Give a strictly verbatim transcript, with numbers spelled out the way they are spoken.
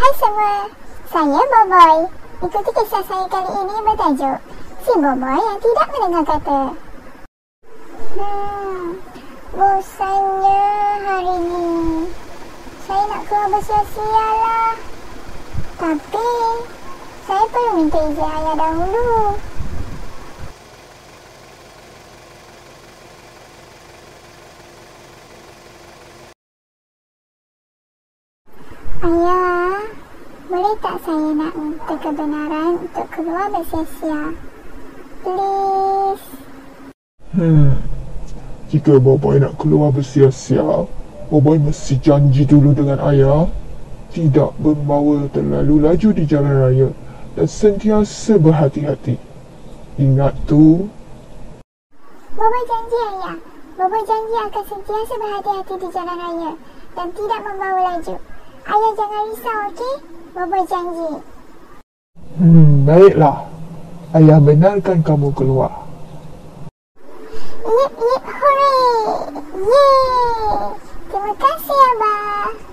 Hai semua, saya BOBOI. Ikuti kisah saya kali ini bertajuk Si BOBOI yang tidak mendengar kata. Hmm, bosannya hari ini. Saya nak keluar bersia-sia lah. Tapi, saya perlu minta izin ayah dahulu. Ayah, boleh tak saya nak minta kebenaran untuk keluar bersia-sia? Please. Hmm, jika BOBOI nak keluar bersia-sia, BOBOI mesti janji dulu dengan ayah tidak membawa terlalu laju di jalan raya dan sentiasa berhati-hati. Ingat tu. BOBOI janji ayah. BOBOI janji akan sentiasa berhati-hati di jalan raya dan tidak membawa laju. Ayah jangan risau, okey? BOBOI janji. Hmm, baiklah. Ayah benarkan kamu keluar. Yip, yip, hooray! Yeay! Terima kasih, Abah.